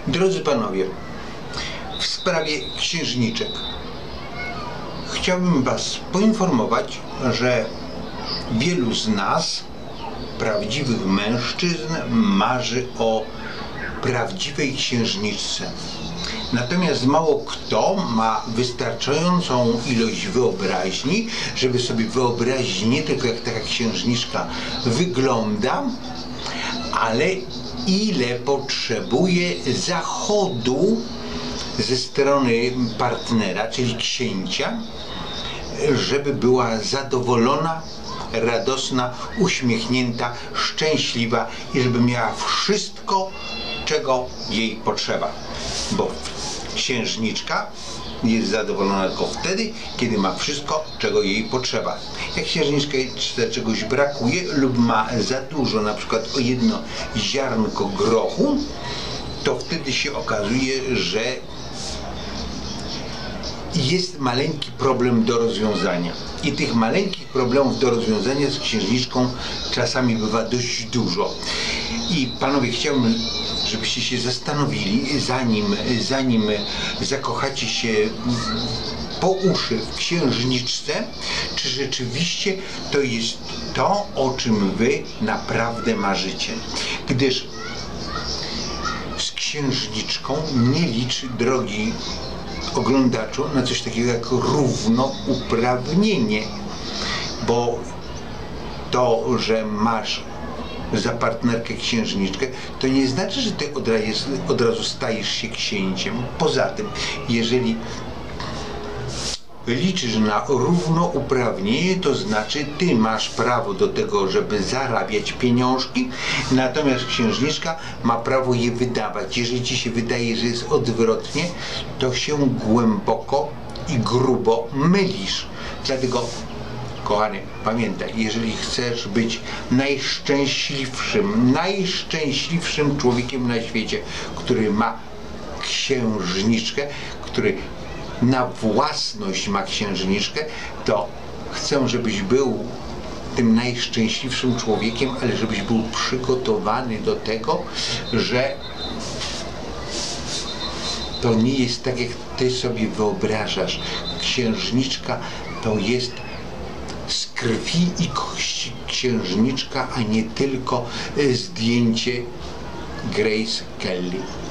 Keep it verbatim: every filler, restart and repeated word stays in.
Drodzy panowie, w sprawie księżniczek chciałbym was poinformować, że wielu z nas, prawdziwych mężczyzn, marzy o prawdziwej księżniczce. Natomiast mało kto ma wystarczającą ilość wyobraźni, żeby sobie wyobrazić nie tylko, jak taka księżniczka wygląda, ale ile potrzebuje zachodu ze strony partnera, czyli księcia, żeby była zadowolona, radosna, uśmiechnięta, szczęśliwa i żeby miała wszystko, czego jej potrzeba. Bo księżniczka jest zadowolona tylko wtedy, kiedy ma wszystko, czego jej potrzeba. Jak księżniczka czegoś brakuje lub ma za dużo, na przykład o jedno ziarnko grochu, to wtedy się okazuje, że jest maleńki problem do rozwiązania. I tych maleńkich problemów do rozwiązania z księżniczką czasami bywa dość dużo. I panowie, chciałbym, żebyście się zastanowili, zanim, zanim zakochacie się po uszy w księżniczce, czy rzeczywiście to jest to, o czym wy naprawdę marzycie. Gdyż z księżniczką nie licz, drogi oglądaczu, na coś takiego jak równouprawnienie, bo to, że masz za partnerkę księżniczkę, to nie znaczy, że ty od razu, od razu stajesz się księciem. Poza tym, jeżeli liczysz na równouprawnienie, to znaczy ty masz prawo do tego, żeby zarabiać pieniążki, natomiast księżniczka ma prawo je wydawać. Jeżeli ci się wydaje, że jest odwrotnie, to się głęboko i grubo mylisz. Dlatego, kochany, pamiętaj, jeżeli chcesz być najszczęśliwszym, najszczęśliwszym człowiekiem na świecie, który ma księżniczkę, który na własność ma księżniczkę, to chcę, żebyś był tym najszczęśliwszym człowiekiem, ale żebyś był przygotowany do tego, że to nie jest tak, jak ty sobie wyobrażasz. Księżniczka to jest z krwi i kości księżniczka, a nie tylko zdjęcie Grace Kelly.